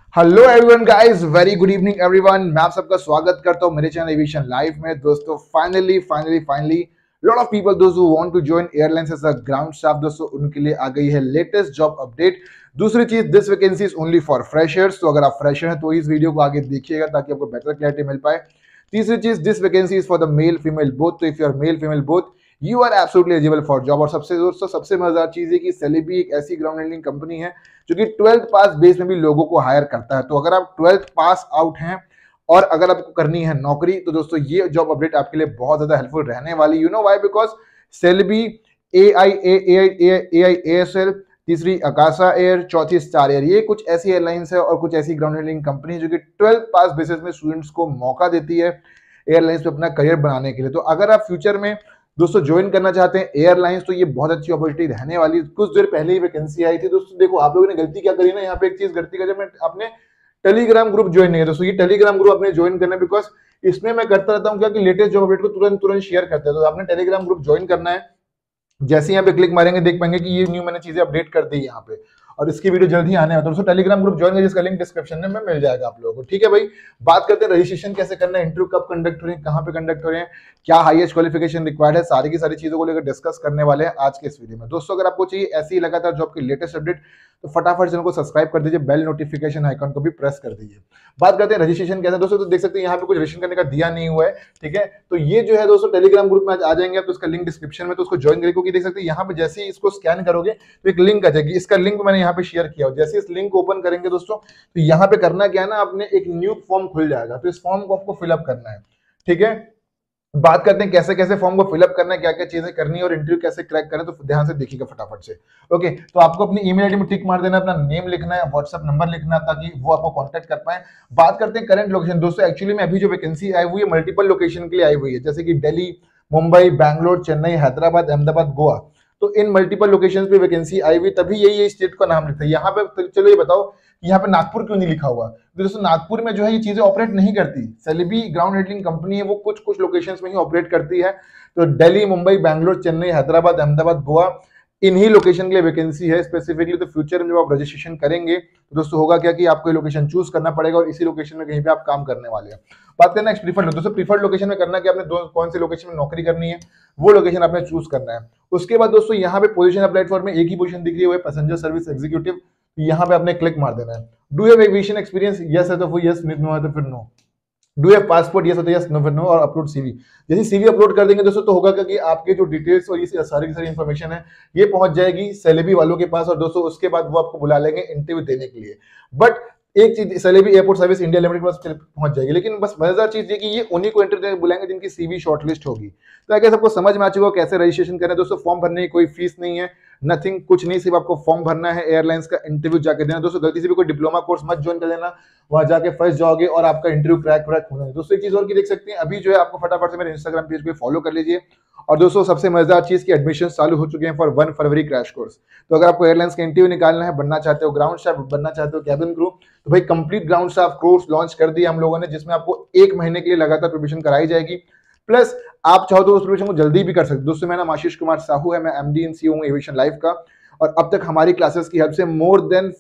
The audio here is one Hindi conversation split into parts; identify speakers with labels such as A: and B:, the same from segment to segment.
A: Hello everyone guys, very good evening everyone. मैं आप सबका स्वागत करता हूं मेरे चैनल एविएशन लाइव में। दोस्तों फाइनली लॉट ऑफ पीपल दोस्त who want to join airlines as a ground staff, दोस्तों उनके लिए आ गई है लेटेस्ट जॉब अपडेट। दूसरी चीज, this vacancy is only for freshers, तो अगर आप फ्रेशर हैं तो इस वीडियो को आगे देखिएगा ताकि आपको बेटर क्लैरिटी मिल पाए। तीसरी चीज, this vacancy is for the male female both, तो if you are male female both you are absolutely eligible for job. और सबसे दोस्तों सबसे मजेदार चीज है कि सेलेबी एक ऐसी ग्राउंड हैंडलिंग कंपनी है जो कि 12th पास बेस में भी लोगों को हायर करता है। तो अगर आप 12th पास आउट हैं और अगर आपको करनी है नौकरी, तो दोस्तों ये जॉब अपडेट आपके लिए बहुत ज्यादा हेल्पफुल रहने वाली। You know why? Because Celebi, AIASL, तीसरी अकाशा एयर, चौथी स्टार एयर, ये कुछ ऐसी एयरलाइंस है और कुछ ऐसी ग्राउंड हैंडलिंग कंपनी है जो कि 12th पास बेसिस में स्टूडेंट्स को मौका देती है एयरलाइंस पे अपना करियर बनाने के लिए। तो अगर आप फ्यूचर में दोस्तों ज्वाइन करना चाहते हैं एयरलाइंस, तो ये बहुत अच्छी अपॉर्चुनिटी रहने वाली। कुछ देर पहले ही वैकेंसी आई थी दोस्तों। देखो आप लोगों ने गलती क्या करी ना, यहाँ पे एक चीज गलती कर, आपने टेलीग्राम ग्रुप ज्वाइन नहीं है दोस्तों। ये टेलीग्राम ग्रुप आपने ज्वाइन करना है, बिकॉज इसमें मैं करता रहता हूँ क्या कि लेटेस्ट जॉब अपडेट को तुरंत शेयर करते हैं। तो आपने टेलीग्राम ग्रुप ज्वाइन करना है। जैसे यहाँ पे क्लिक मारेंगे देख पाएंगे कि ये न्यू मैंने चीजें अपडेट कर दी यहाँ पे, और इसकी वीडियो जल्द ही आने वाला है। दोस्तों टेलीग्राम ग्रुप ज्वाइन करिए, जिसका लिंक डिस्क्रिप्शन में मिल जाएगा आप लोगों को। ठीक है भाई, बात करते हैं रजिस्ट्रेशन कैसे करना है, इंटरव्यू कब कंडक्ट हो रहे हैं, कहाँ पे कंडक्ट हो रहे हैं, क्या हाईएस्ट क्वालिफिकेशन रिक्वायर्ड है, सारी की सारी चीजों को लेकर डिस्कस करने वाले हैं आज के इस वीडियो में। दोस्तों अगर आपको चाहिए ऐसी ही लगातार जॉब की लेटेस्ट अपडेट, तो फटाफट चैनल को सब्सक्राइब कर दीजिए, बेल नोटिफिकेशन आइकन को भी प्रेस कर दीजिए। बात करते हैं रजिस्ट्रेशन कैसे। दोस्तों तो देख सकते हैं यहाँ पे कुछ रजिस्ट्रेशन करने का दिया नहीं हुआ है। ठीक है, तो ये जो है दोस्तों टेलीग्राम ग्रुप में आज आ जाएंगे आप, तो इसका लिंक डिस्क्रिप्शन में, तो उसको ज्वाइन करें, क्योंकि देख सकते हैं यहाँ पे जैसे ही इसको स्कैन करोगे तो एक लिंक आ जाएगी। इसका लिंक मैंने यहाँ पे शेयर किया। जैसे इस लिंक को ओपन करेंगे दोस्तों, तो यहाँ पे करना क्या है ना, आपने एक न्यू फॉर्म खुल जाएगा, तो इस फॉर्म को आपको फिलअप करना है। ठीक है, बात करते हैं कैसे कैसे फॉर्म को फिलअप करना है, क्या क्या चीजें करनी है और इंटरव्यू कैसे क्रैक करना है, तो ध्यान से देखिएगा फटाफट से। ओके, तो आपको अपनी ईमेल आईडी में टिक मार देना, अपना नेम लिखना है, व्हाट्सएप नंबर लिखना है, ताकि वो आपको कांटेक्ट कर पाए। बात करते हैं करंट लोकेशन। दोस्तों एक्चुअली में अभी जो वैकेंसी आई हुई है मल्टीपल लोकेशन के लिए आई हुई है, जैसे कि दिल्ली, मुंबई, बैंगलोर, चेन्नई, हैदराबाद, अहमदाबाद, गोवा। तो इन मल्टीपल लोकेशन पे वैकेंसी आई हुई, तभी यही स्टेट का नाम लिखा है यहाँ पे। चलो ये बताओ यहाँ पे नागपुर क्यों नहीं लिखा हुआ? तो दोस्तों नागपुर में जो है ये चीजें ऑपरेट नहीं करती। सेलेबी ग्राउंड हैंडलिंग कंपनी है, वो कुछ कुछ लोकेशंस में ही ऑपरेट करती है। तो दिल्ली, मुंबई, बैंगलोर, चेन्नई, हैदराबाद, अहमदाबाद, गोवा, इन्हीं लोकेशन के लिए वैकेंसी है स्पेसिफिकली। तो फ्यूचर में जब आप रजिस्ट्रेशन करेंगे तो दोस्तों होगा क्या कि आपको लोकेशन चूज करना पड़ेगा और इसी लोकेशन में कहीं पे आप काम करने वाले हैं। बात करना है प्रीफर्ड। दोस्तों प्रीफर्ड लोकेशन में करना कि आपने कौन से लोकेशन में नौकरी करनी है, वो लोकेशन आपने चूज करना है। उसके बाद दोस्तों यहाँ पे पोजीशन प्लेटफॉर्म में एक ही पोजीशन दिख रही है, पैसेंजर सर्विस एग्जीक्यूटिव। यहाँ पे आपने क्लिक मार देना है। Do you have aviation experience? Yes है तो फिर यस, नो है तो फिर no. Do have passport? Yes है तो यस, नो फिर नो। और अपलोड सीवी। जैसे सीवी अपलोड कर देंगे दोस्तों, तो होगा क्या कि आपके जो डिटेल्स और ये सारी की सारी इंफॉर्मेशन है ये पहुंच जाएगी सेलेबी वालों के पास, और दोस्तों उसके बाद वो आपको बुला लेंगे इंटरव्यू देने के लिए। बट एक चीज, Celebi airport service India limited के पास पहुंच जाएगी। लेकिन बस मजेदार चीज ये कि ये उन्हीं को इंटरव्यू बुलाएंगे जिनकी सीवी शॉर्टलिस्ट होगी। तो अगर सबको समझ में आ चुका हो कैसे रजिस्ट्रेशन करें दोस्तों, फॉर्म भरने की कोई फीस नहीं है, नथिंग, कुछ नहीं, सिर्फ आपको फॉर्म भरना है, एयरलाइंस का इंटरव्यू जाके देना। दोस्तों गलती से भी कोई डिप्लोमा कोर्स मत ज्वाइन कर लेना, वहां जाके फंस जाओगे और आपका इंटरव्यू क्रैक होना है। दोस्तों एक चीज और की देख सकते हैं, अभी जो है आपको फटाफट से मेरे इंस्टाग्राम पेज पे फॉलो कर लीजिए। और दोस्तों सबसे मजेदार चीज की एडमिशन चालू हो चुके हैं फॉर 1 फरवरी क्रैश कोर्स। तो अगर आपको एयरलाइंस का इंटरव्यू निकालना है, बनना चाहते हो ग्राउंड स्टाफ, बनना चाहते हो कैबिन क्रू, तो भाई complete ground staff course launch कर दिया हम लोगों ने, जिसमें आपको 1 महीने के लिए लगातार प्रिपरेशन कराई जाएगी। प्लस आप चाहो तो उस प्रिपरेशन को जल्दी भी कर सकते हो। दोस्तों मेरा नाम आशीष कुमार साहू है, मैं एमडी एंड सीईओ हूं एविएशन लाइव का, और अब तक हमारी क्लासेस की हेल्प से मोर देन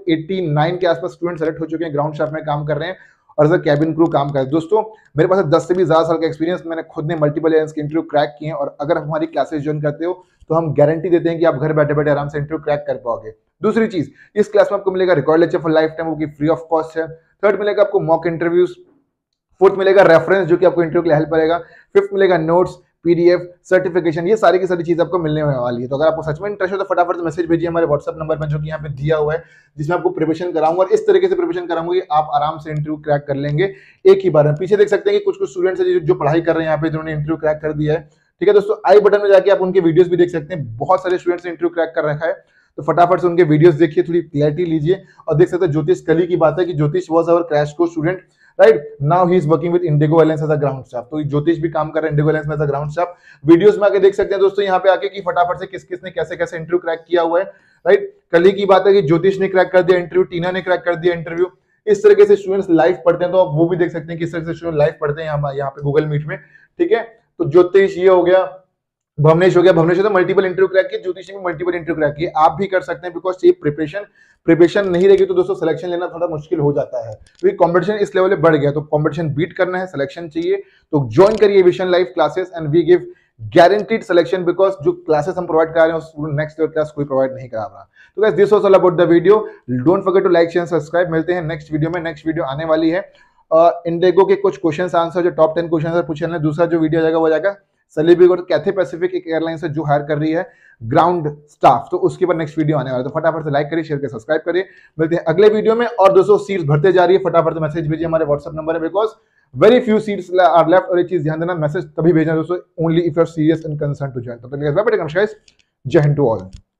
A: 489 के आसपास स्टूडेंट सेलेक्ट हो चुके हैं, ग्राउंड स्टाफ में काम कर रहे हैं और एज अ कैबिन क्रू काम कर रहे हैं। दोस्तों मेरे पास 10 से भी ज्यादा साल का एक्सपीरियंस, मैंने खुद ने मल्टीपल एयरलाइंस के इंटरव्यू क्रैक किए हैं, और अगर आप हमारी क्लासेस ज्वाइन करते हो तो हम गारंटी देते हैं कि आप घर बैठे बैठे आराम से इंटरव्यू क्रैक कर पाओगे। दूसरी चीज, इस क्लास में आपको मिलेगा record lecture for lifetime, वो की फ्री ऑफ कॉस्ट है। थर्ड मिलेगा आपको मॉक इंटरव्यूज। फोर्थ मिलेगा रेफरेंस जो कि आपको इंटरव्यू के लिए हेल्प करेगा। फिफ्थ मिलेगा नोट्स, पीडीएफ, सर्टिफिकेशन, ये सारी की सारी चीज आपको मिलने वाली है। तो अगर आपको सच में इंटरेस्ट हो तो फटाफट से मैसेज भेजिए हमारे व्हाट्सएप नंबर पर जो कि यहाँ पे दिया हुआ है, जिसमें आपको प्रिपरेशन कराऊंगा, और इस तरीके से प्रिपरेशन कराऊंगा कि आप आराम से इंटरव्यू क्रैक कर लेंगे एक ही बार में। पीछे देख सकते हैं कि कुछ कुछ स्टूडेंट्स हैं जो पढ़ाई कर रहे हैं यहाँ पे, जिन्होंने इंटरव्यू क्रैक कर दिया है। ठीक है दोस्तों, आई बटन में जाके आप उनके वीडियोस भी देख सकते हैं, बहुत सारे स्टूडेंट्स ने इंटरव्यू क्रैक कर रखा है। तो फटाफट से उनके वीडियोस देखिए, थोड़ी क्लैरिटी लीजिए। और देख सकते हैं ज्योतिष कली की बात है कि Jyotish was our crash course student, right now he is working with IndiGo airlines as a ground staff. तो ज्योतिष भी काम कर रहे हैं इंडिगो एयरलाइंस में as a ground staff. Videos में आके देख सकते हैं दोस्तों यहाँ पे आके कि फटाफट से किस किस ने कैसे कैसे इंटरव्यू क्रैक किया हुआ है, राइट। कल ही की बात है कि ज्योतिष ने क्रैक कर दिया इंटरव्यू, टीना ने क्रैक कर दिया इंटरव्यू। इस तरीके से स्टूडेंट्स लाइव पढ़ते हैं, तो आप वो भी देख सकते हैं किस तरह से स्टूडेंट लाइव पढ़ते हैं यहाँ पे गूगल मीट में। ठीक है, तो ज्योतिष ये हो गया, भवनेश हो गया, भवनेश हो तो मल्टीपल इंटरव्यू क्रैक किए, ज्योतिषी में मल्टीपल इंटरव्यू क्रैक किए, आप भी कर सकते हैं बिकॉज ये प्रिपरेशन नहीं रहेगी तो दोस्तों सिलेक्शन लेना थोड़ा मुश्किल हो जाता है, क्योंकि कंपटीशन इस लेवल पे बढ़ गया, तो कंपटीशन बीट करना है, सिलेक्शन चाहिए, तो ज्वाइन करिए vision life classes and we give guaranteed selection, because जो क्लासेस हम प्रोवाइड कर रहे हैं नेक्स्ट लेवल क्लास कोई प्रोवाइड नहीं करा रहा। तो guys this was all about the video, don't forget to like share subscribe, मिलते हैं नेक्स्ट वीडियो में। नेक्स्ट वीडियो आने वाली है इंडिगो के कुछ क्वेश्चन आंसर, जो टॉप 10 क्वेश्चन पूछे हैं, दूसरा जो वीडियो जाएगा वो जाएगा सेलिब्रिटी और कैथे पैसिफिक एक एयरलाइन से जो हायर कर रही है ग्राउंड स्टाफ, तो उसके बाद नेक्स्ट वीडियो आने वाला है, तो फटाफट से लाइक करिए, शेयर करिए, सब्सक्राइब करिए, मिलते हैं अगले वीडियो में। और दोस्तों सीट्स भरते जा रही है, फटाफट से मैसेज भेजिए, हमारे व्हाट्सएप नंबर है, because very few seats are left, और एक चीज ध्यान देना, मैसेज तभी भेजना दोस्तों only if you are serious and concern to join. तो नमस्कार, जय हिंद टू ऑल।